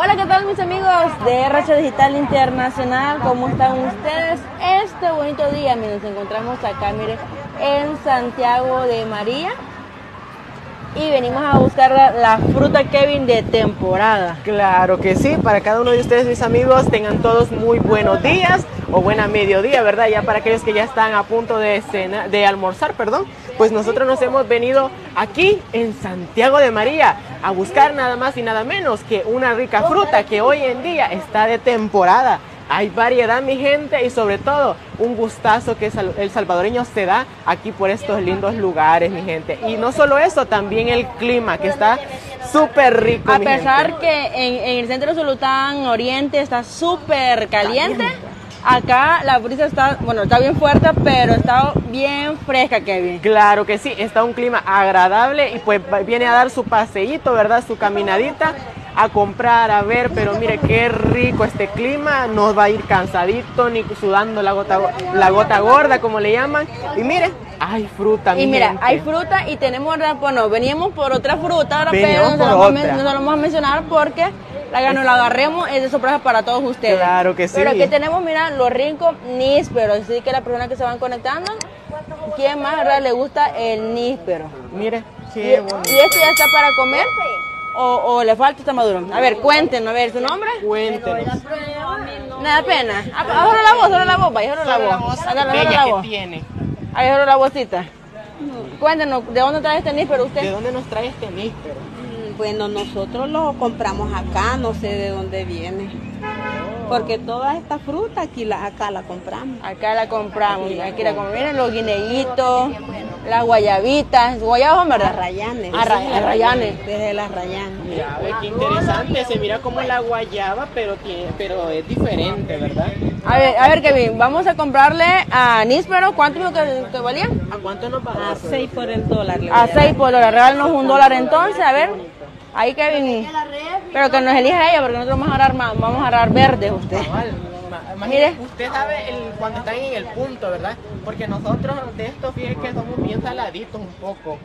Hola, ¿qué tal mis amigos de RH Digital Internacional? ¿Cómo están ustedes? Este bonito día, miren, nos encontramos acá, miren, en Santiago de María. Y venimos a buscar la fruta, Kevin, de temporada. Claro que sí, para cada uno de ustedes, mis amigos, tengan todos muy buenos días o buena mediodía, ¿verdad? Ya para aquellos que ya están a punto de almorzar, perdón, pues nosotros nos hemos venido aquí en Santiago de María a buscar nada más y nada menos que una rica fruta que hoy en día está de temporada. Hay variedad, mi gente, y sobre todo un gustazo que el salvadoreño se da aquí por estos lindos lugares, mi gente. Y no solo eso, también el clima que está súper rico, a pesar que en el centro de Solután Oriente está súper caliente, acá la brisa está, bueno, está bien fuerte, pero está bien fresca, Kevin. Claro que sí, está un clima agradable y pues viene a dar su paseíto, ¿verdad? Su caminadita, a comprar, a ver, pero mire qué rico este clima, no va a ir cansadito ni sudando la gota gorda, como le llaman. Y mire, hay fruta, y mira, gente. hay fruta y tenemos, bueno, veníamos por otra fruta, ahora, pero no se lo vamos a mencionar porque no la agarremos, es de sorpresa para todos ustedes. Claro que sí. Pero aquí tenemos, mira, los ricos nísperos, así que las personas que se van conectando, ¿quién más, verdad, le gusta el níspero? Mire, qué bonito. ¿Y este ya está para comer? ¿O le falta, está maduro? A ver, cuéntenos, a ver, ¿su nombre? Cuéntenos. Nada pena. Ahora la voz, ahora la voz, vaya, ahora la voz. ¿Qué tiene? Ahí ahora la vocita. Cuéntenos, ¿de dónde trae este níspero usted? ¿De dónde nos trae este níspero? Bueno, nosotros lo compramos acá, no sé de dónde viene. Porque toda esta fruta acá la compramos. Acá la compramos, aquí la compramos. Miren los guineitos, las guayabitas. ¿Guayabas son verdad? Rayanes. Rayanes. Desde las rayanes. Mira, ve qué interesante, se mira como la guayaba, pero es diferente, ¿verdad? A ver, Kevin, vamos a comprarle a níspero. ¿Cuánto dijo que valía? ¿A cuánto nos va a dar? A 6 por el dólar. A 6 por el dólar. Regálanos $1 entonces, a ver. Ahí, Kevin, pero que nos elija ella, porque nosotros vamos a agarrar verdes usted. Mire, usted sabe cuando están en el punto, ¿verdad? Porque nosotros de esto, fíjense que somos bien saladitos un poco.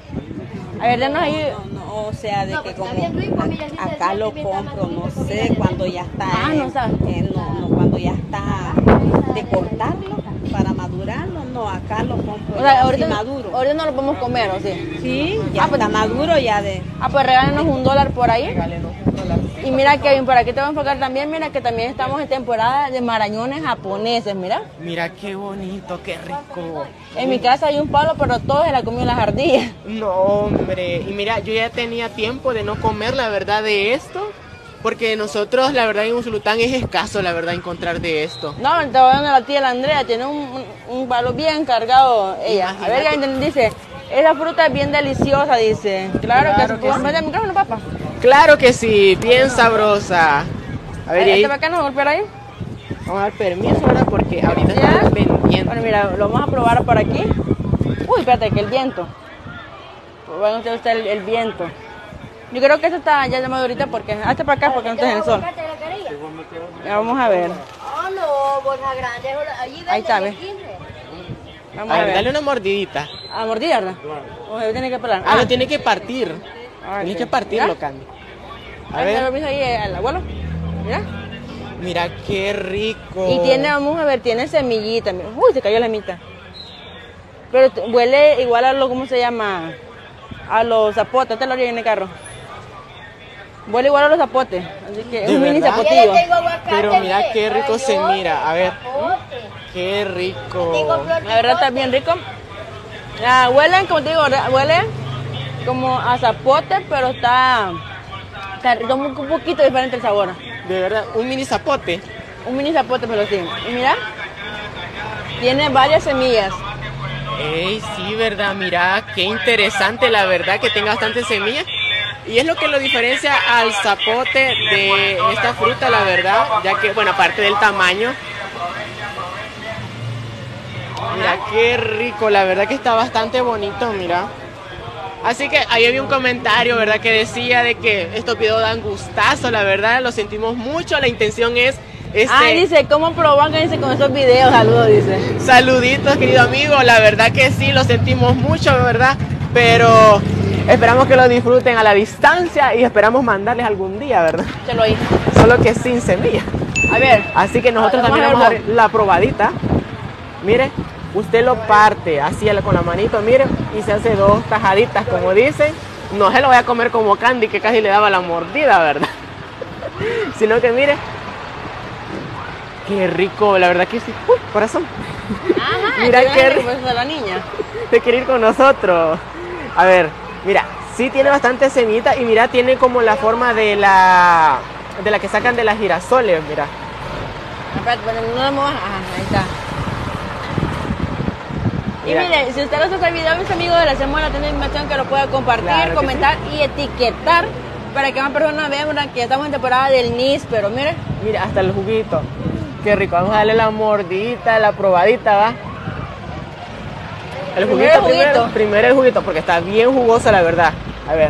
A ver, denos ahí. No, o sea, de que como acá lo compro, no sé, cuando ya está. No sabe. Cuando ya está de cortarlo para madurarlo, no, acá lo compro. O sea, ahorita maduro. Ahorita no lo podemos comer, ¿o sí? Sí, ya está maduro ya de. Pues regálenos $1 por ahí. Regálenos $1. Y mira, Kevin, por aquí te voy a enfocar también, mira que también estamos en temporada de marañones japoneses, mira. Mira qué bonito, qué rico. En mi casa hay un palo, pero todo se la comió las ardillas. No, hombre, y mira, yo ya tenía tiempo de no comer, la verdad, de esto. Porque nosotros, la verdad, en Usulután es escaso, la verdad, encontrar de esto. No, te voy dando la tía la Andrea, tiene un palo bien cargado ella. A ver, dice, esa fruta es bien deliciosa, dice. Claro que sí. ¿Vete al micrófono, papá? Claro que sí, bien sabrosa. A ver, ¿Este bacano golpear ahí? Vamos a dar permiso, ¿verdad? Porque ahorita ¿Ya? estamos vendiendo. Bueno, mira, lo vamos a probar por aquí. Uy, espérate, que el viento. Bueno, usted el viento. Yo creo que esto está ya madurita porque hazte para acá porque no está en el sol. Ya, vamos a ver. Oh, no, bolsa grande. Ahí está, ¿ves? Vamos a ver. Dale una mordidita. ¿A mordida, verdad? O se tiene que pelar. Lo tiene que partir. Tienes que partirlo, Candy. A ver. Ahí al abuelo. Mira. Mira qué rico. Y tiene, vamos a ver, tiene semillita. Mira. Uy, se cayó la mitad. Pero huele igual a lo, ¿cómo se llama? A los zapotes. Este lo haría en el carro. Huele igual a los zapotes, así que es un mini zapotillo. Pero mira qué rico se mira, a ver. Qué rico. La verdad está bien rico. Huele, como te digo, huele como a zapote, pero está un poquito diferente el sabor. De verdad, un mini zapote. Un mini zapote, pero sí. Y mira, tiene varias semillas. Ey, sí, verdad, mira, qué interesante la verdad que tenga bastantes semillas. Y es lo que lo diferencia al zapote de esta fruta, la verdad, ya que, bueno, aparte del tamaño. Mira qué rico, la verdad que está bastante bonito, mira. Así que ahí había un comentario, ¿verdad? Que decía de que estos videos dan gustazo, la verdad, lo sentimos mucho, la intención es dice, ¿cómo proban? Dice con esos videos, saludos, dice. Saluditos, querido amigo, la verdad que sí, lo sentimos mucho, ¿verdad? Pero Esperamos que lo disfruten a la distancia y esperamos mandarles algún día, ¿verdad? Échalo ahí. Solo que sin semilla. A ver. Así que nosotros Vamos también a vamos a ver, dar la probadita. Mire, usted lo parte así con la manito, mire, y se hace 2 tajaditas, como dicen. No se lo voy a comer como Candy, que casi le daba la mordida, ¿verdad? Sino que mire, qué rico, la verdad que sí. Uy, corazón. Ajá, Mira qué rico de la niña. te quiere ir con nosotros. A ver, mira, sí tiene bastante semillita y mira, tiene como la forma de la que sacan de las girasoles, mira. Espérate, bueno, no lo muevas. Ajá, ahí está. Y Mira. mire, si usted les gusta el video, mis amigos, le hacemos la tienda de información que lo pueda compartir, Claro que comentar y etiquetar para que más personas vean, ¿verdad?, que estamos en temporada del níspero. Mire, Mira, hasta el juguito. Qué rico. Vamos a darle la mordidita, la probadita, ¿va? El Primero el juguito. Primero el juguito, porque está bien jugosa, la verdad. A ver.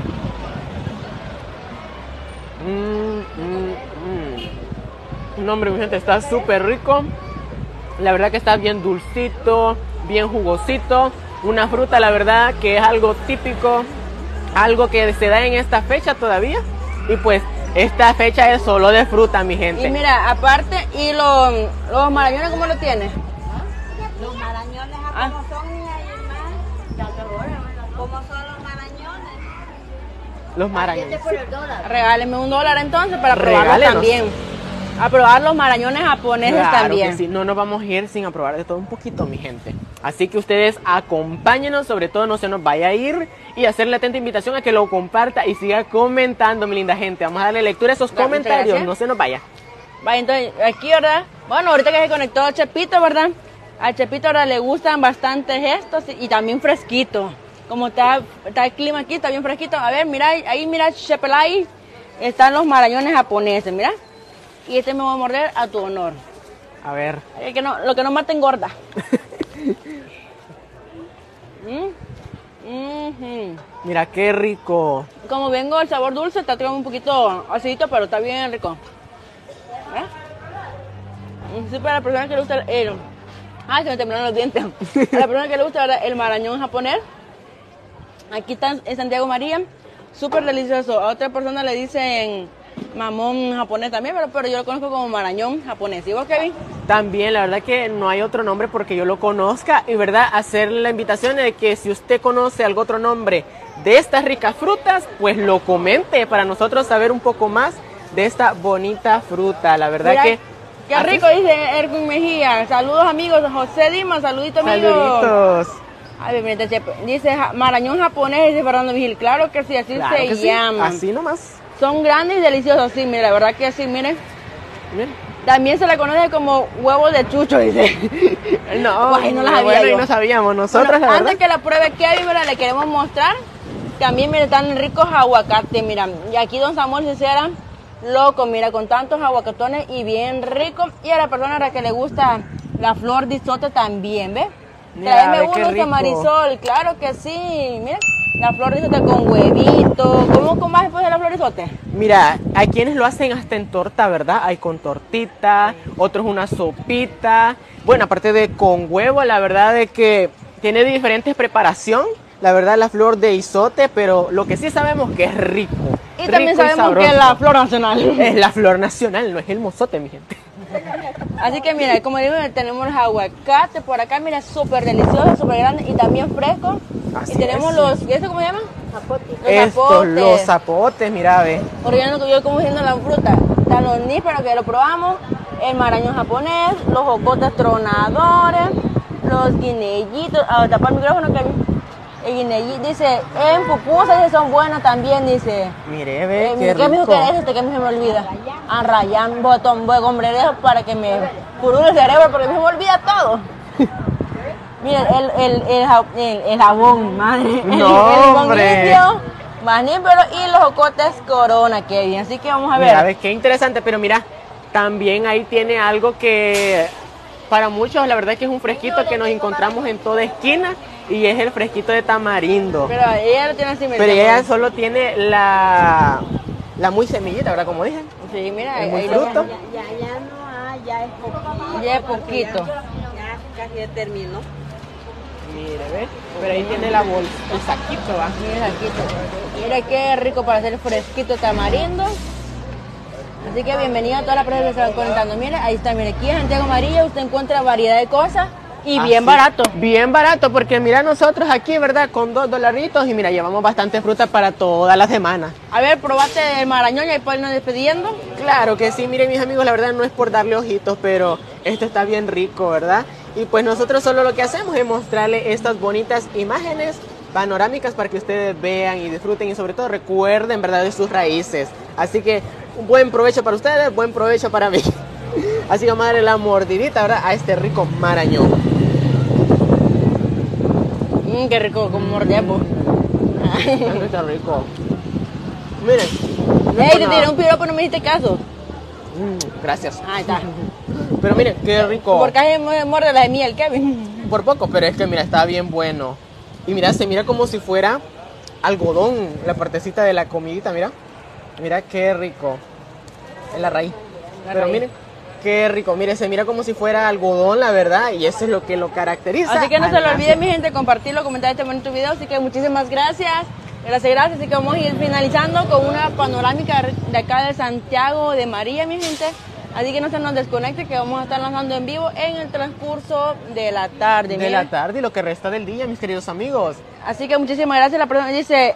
No, hombre, mi gente, está súper rico. La verdad que está bien dulcito, bien jugosito. Una fruta, la verdad, que es algo típico, algo que se da en esta fecha todavía. Y pues, esta fecha es solo de fruta, mi gente. y mira, aparte, y los marañones, ¿cómo lo tiene? Los marañones, Ah. ¿cómo son, hija Irma? ¿Cómo son los marañones? Los marañones. Por el dólar. Regáleme $1 entonces para probarlos Regálenos. también. A probar los marañones japoneses Claro también. que sí, no nos vamos a ir sin aprobar de todo un poquito, mi gente. Así que ustedes acompáñenos, sobre todo no se nos vaya a ir y hacerle atenta invitación a que lo comparta y siga comentando, mi linda gente. Vamos a darle lectura a esos Muchas comentarios, gracias. no se nos vaya. Vaya, entonces, aquí, ¿verdad? Bueno, ahorita que se conectó Chepito, ¿verdad? A Chepito ahora le gustan bastante estos y también fresquito. Como está el clima aquí, está bien fresquito. A ver, mira, ahí mira, Chepelay, están los marañones japoneses, mira. Y este me voy a morder a tu honor. A ver. Lo que no mata engorda. Mira qué rico. Como vengo el sabor dulce, está teniendo un poquito acidito, pero está bien rico. Sí, para la persona que le gusta el... Ay, que me terminaron los dientes. A la persona que le gusta, ¿verdad?, el marañón japonés. Aquí está en Santiago María. Súper delicioso. A otra persona le dicen mamón japonés también, pero yo lo conozco como marañón japonés. ¿Y vos, Kevin? También, la verdad que no hay otro nombre porque yo lo conozca. Y verdad, hacer la invitación de que si usted conoce algún otro nombre de estas ricas frutas, pues lo comente para nosotros saber un poco más de esta bonita fruta. La verdad Mira, que... qué así- rico, dice Erwin Mejía. Saludos, amigos. José Dimas, saludito, amigo. Saluditos. A ver, mira, dice marañón japonés, dice Fernando Vigil. Claro que sí, así Claro se que sí, llama. así nomás. Son grandes y deliciosos, sí, mira, la verdad que sí, miren. Bien. También se la conoce como huevos de chucho, dice. No, Ay, no las había bueno, yo. y no sabíamos nosotros, Bueno, la verdad. antes que la pruebe Kevin, mira, le queremos mostrar. También, mira, están ricos aguacates, mira. Y aquí don Samuel Cicera, loco, mira, con tantos aguacatones y bien ricos. Y a la persona a la que le gusta la flor de isote también, ¿ves? Mira, Tráeme ve qué uno, rico. Marisol, claro que sí. Mira, la flor de isote con huevito. ¿Cómo más después de la flor de isote? Mira, hay quienes lo hacen hasta en torta, ¿verdad? Hay con tortita, otros una sopita. Bueno, aparte de con huevo, la verdad es que tiene diferentes preparación. La verdad, la flor de isote, pero lo que sí sabemos que es rico. Y también rico sabemos que sabroso. es la flor nacional. Es la flor nacional, no es el mozote, mi gente. Así que mira, como digo, tenemos los aguacates por acá, mira, súper deliciosos, súper grandes y también frescos. Así Y tenemos es. los, ¿y esto cómo se llaman? Estos, los zapotes, mira, ve. Porque yo como diciendo la fruta, están los nísperos que lo probamos, el marañón japonés, los jocotes tronadores, los guinellitos, a tapar el micrófono que el guinellito, dice, en pupusas dice, son buenas también, dice. Mire, ve, qué ¿Qué me dijo rico. que es este? Que a mí se me olvida. A rayán, botón, hombre, para que me purule el cerebro, porque a mí se me olvida todo. Miren, el jabón, madre. No, el jabón hombre. limpio, más níspero y los jocotes corona, Kevin. Así que vamos a ver. Mira, ves, qué interesante, pero mira, también ahí tiene algo que para muchos la verdad es que es un fresquito que nos encontramos en toda esquina y es el fresquito de tamarindo. Pero ella lo tiene así, mira. Pero ella solo tiene la muy semillita, ¿verdad? Como dije. Sí, mira, el muy ahí lo- fruto. Ya no hay, ya es poquito. ya es poquito. Ya casi ya terminó. Mire, ¿ve? Pero ahí tiene la bolsa, el saquito, ¿va? Mire el saquito. Mire qué rico para hacer fresquito tamarindo. Así que bienvenido a todas las personas que se van conectando. Mire, ahí está, mire, aquí en Santiago María usted encuentra variedad de cosas y bien barato. Bien barato, porque mira nosotros aquí, ¿verdad? Con $2 y mira, llevamos bastante fruta para toda la semana. A ver, probate el marañón y después nos despidiendo. Claro que sí, miren mis amigos, la verdad no es por darle ojitos, pero esto está bien rico, ¿verdad? Y pues nosotros solo lo que hacemos es mostrarle estas bonitas imágenes panorámicas para que ustedes vean y disfruten y sobre todo recuerden, ¿verdad?, de sus raíces. Así que un buen provecho para ustedes, buen provecho para mí. Así que vamos a darle la mordidita, ¿verdad?, a este rico marañón. Qué rico, como mordemos. Está rico. Miren. Ey, te tiré un piropo, no me hiciste caso. Gracias. Ahí está. Pero miren, qué rico. Porque hay morde la de miel, Kevin. Por poco, pero es que mira, está bien bueno. Y mira, se mira como si fuera algodón, la partecita de la comidita, mira. Mira qué rico. Es la raíz. Pero miren, qué rico. Mire, se mira como si fuera algodón, la verdad, y eso es lo que lo caracteriza. Así que no se lo olviden, mi gente, compartirlo, comentar este bonito video. Así que muchísimas gracias. Gracias. Así que vamos a ir finalizando con una panorámica de acá de Santiago de María, mi gente. Así que no se nos desconecte, que vamos a estar lanzando en vivo en el transcurso de la tarde. De la tarde y lo que resta del día, mis queridos amigos. Así que muchísimas gracias. La persona dice,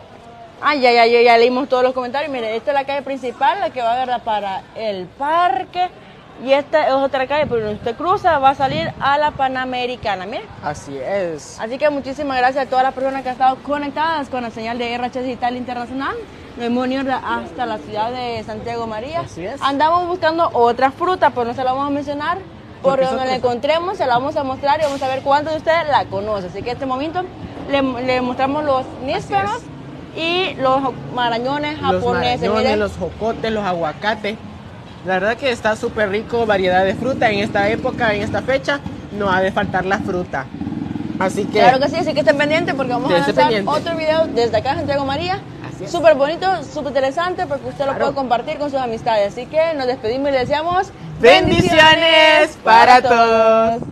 ya leímos todos los comentarios. Mire, esta es la calle principal, la que va, ¿verdad?, para el parque. Y esta es otra calle, pero cuando usted cruza va a salir a la Panamericana, mire. Así es. Así que muchísimas gracias a todas las personas que han estado conectadas con la señal de RH Digital Internacional. Nos hemos venido hasta la ciudad de Santiago María. Así es. Andamos buscando otra fruta, pero no se la vamos a mencionar. Por donde la encontremos, se la vamos a mostrar y vamos a ver cuántos de ustedes la conocen. Así que en este momento le mostramos los nísperos y los marañones japoneses. Los Miren. los jocotes, los aguacates. La verdad que está súper rico, variedad de fruta. En esta época, en esta fecha, no ha de faltar la fruta. Así que... Claro que sí, así que estén pendientes porque vamos a lanzar otro video desde acá en Santiago María. Súper bonito, súper interesante porque usted lo puede compartir con sus amistades. Así que nos despedimos y le deseamos bendiciones para todos.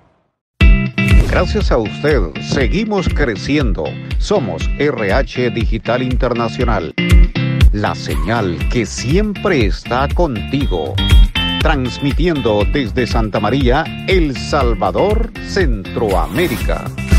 Gracias a usted, seguimos creciendo. Somos RH Digital Internacional. La señal que siempre está contigo. Transmitiendo desde Santa María, El Salvador, Centroamérica.